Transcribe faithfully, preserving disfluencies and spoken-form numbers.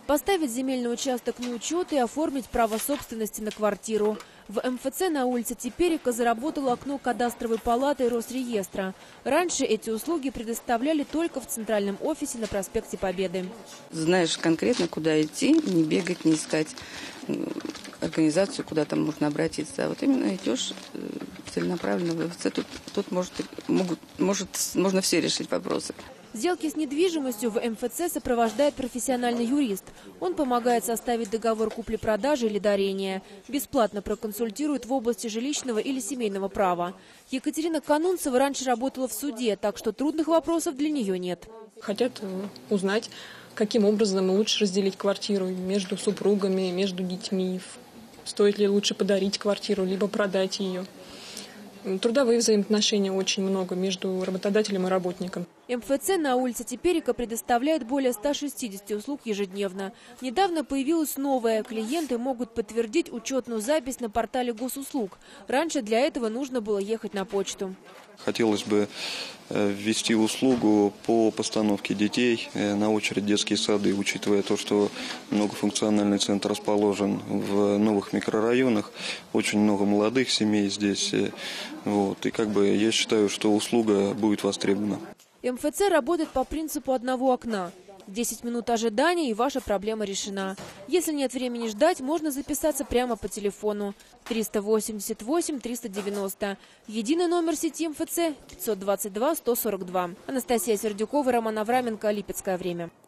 Поставить земельный участок на учет и оформить право собственности на квартиру. В эм эф цэ на улице Теперика заработало окно кадастровой палаты и Росреестра. Раньше эти услуги предоставляли только в центральном офисе на проспекте Победы. Знаешь конкретно, куда идти, не бегать, не искать организацию, куда там можно обратиться. А вот именно идешь целенаправленно в эм эф цэ, тут, тут может, могут, может, можно все решить вопросы. Сделки с недвижимостью в эм эф цэ сопровождает профессиональный юрист. Он помогает составить договор купли-продажи или дарения. Бесплатно проконсультирует в области жилищного или семейного права. Екатерина Канунцева раньше работала в суде, так что трудных вопросов для нее нет. Хотят узнать, каким образом лучше разделить квартиру между супругами, между детьми. Стоит ли лучше подарить квартиру, либо продать ее. Трудовые взаимоотношения очень много между работодателем и работником. эм эф цэ на улице Теперика предоставляет более ста шестидесяти услуг ежедневно. Недавно появилась новая. Клиенты могут подтвердить учетную запись на портале госуслуг. Раньше для этого нужно было ехать на почту. Хотелось бы ввести услугу по постановке детей на очередь детские сады, учитывая то, что многофункциональный центр расположен в новых микрорайонах, очень много молодых семей здесь. Вот, и как бы я считаю, что услуга будет востребована. эм эф цэ работает по принципу одного окна. десять минут ожидания, и ваша проблема решена. Если нет времени ждать, можно записаться прямо по телефону. триста восемьдесят восемь триста девяносто. Единый номер сети эм эф цэ пятьсот двадцать два сто сорок два. Анастасия Сердюкова, Роман Авраменко, Липецкое время.